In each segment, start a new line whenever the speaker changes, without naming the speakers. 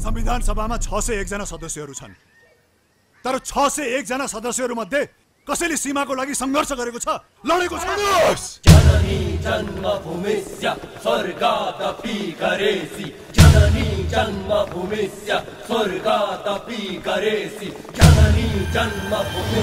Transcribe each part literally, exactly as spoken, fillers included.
संविधान सभामा छ सय एक जना सदस्यहरू छन्, तर छ सय एक जना सदस्यहरू मध्ये कसैले सीमाको लागि संघर्ष गरेको छ, लडेको छ?
जननी जन्मभूमिस्य स्वर्गादपि गरेसि, जननी जन्मभूमिस्य स्वर्गादपि गरेसि, जननी जन्मभूमि।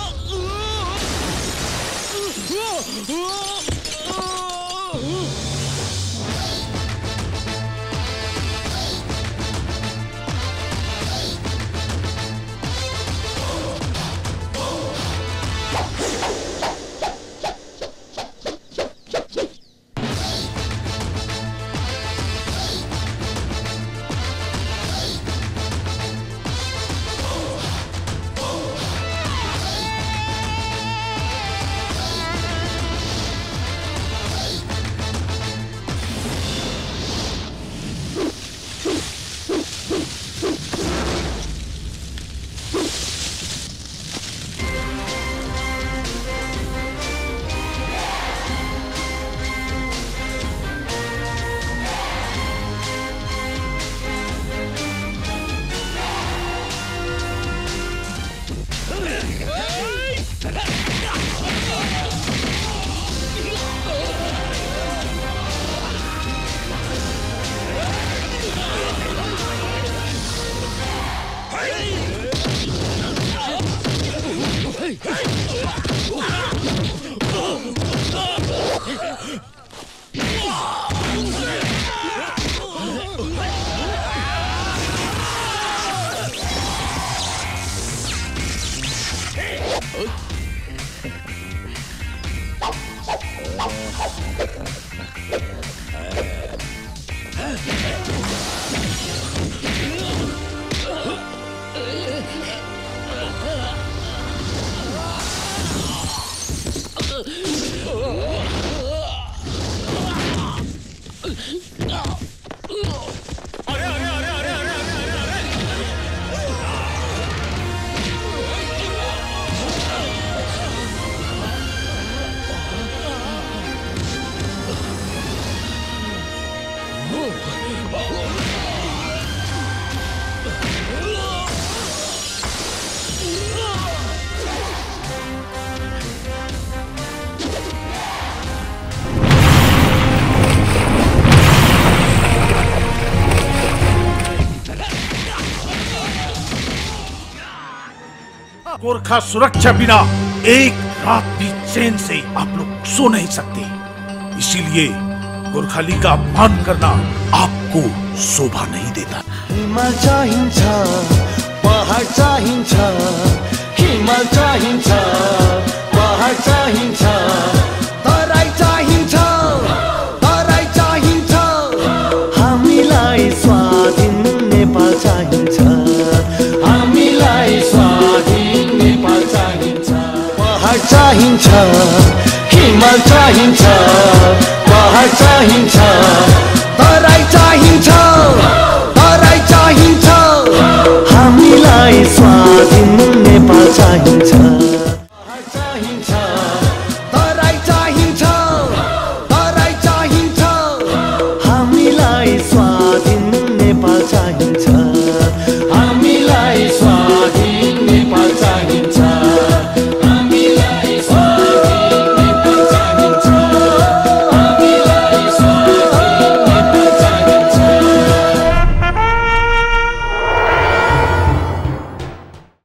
गोरखा सुरक्षा बिना एक रात भी चैन से आप लोग सो नहीं सकते, इसीलिए गोरखाली का अपमान करना आपको शोभा नहीं देता।
हिमाल चाहिन्छ, पहाड चाहिन्छ, हिमाल चाहिन्छ, पहाड चाहिन्छ, तराई चाहिन्छ, तराई चाहिन्छ, हामीलाई स्वाधीन नेपाल चाहिन्छ, हामीलाई स्वाधीन नेपाल चाहिन्छ। पहाड चाहिन्छ, हिमाल चाहिन्छ, पहाड चाहिन्छ,